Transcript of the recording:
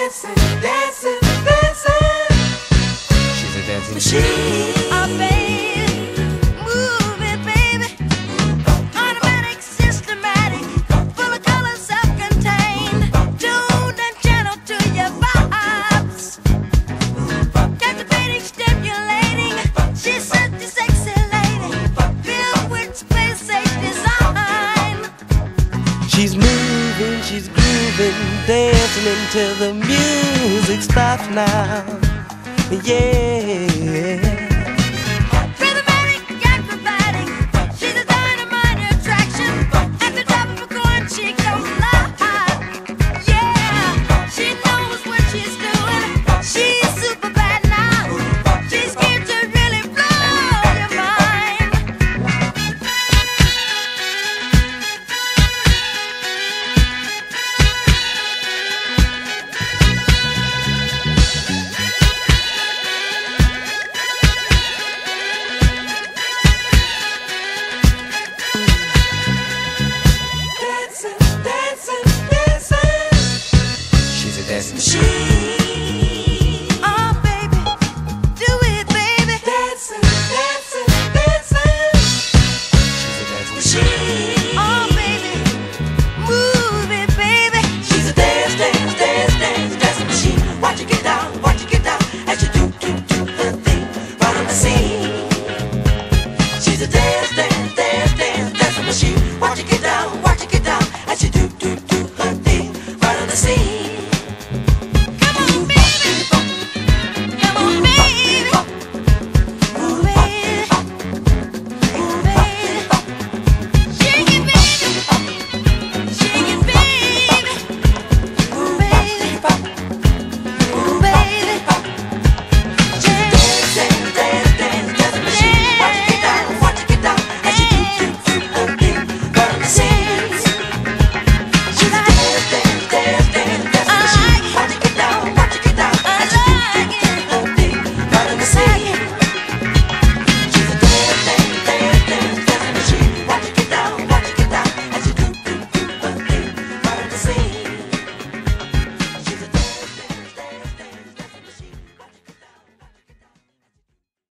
dancing, dancing, dancing. She's a dancing machine. Oh, baby, move it, baby. Automatic, systematic, full of color, self-contained, tuned and channeled to your vibes. Captivating, stimulating, she's such a sexy lady, filled with space, safe design. She's moving, she's grooving, dancing until the music stops now. Yeah. Rhythmatic, acrobatic, she's a dynamite attraction. At the top of a coin, she goes live. Yeah, she knows what she's doing. She's super bad now. She's here to really blow your mind. Dancing, dancing, dancing. She's a dancing machine.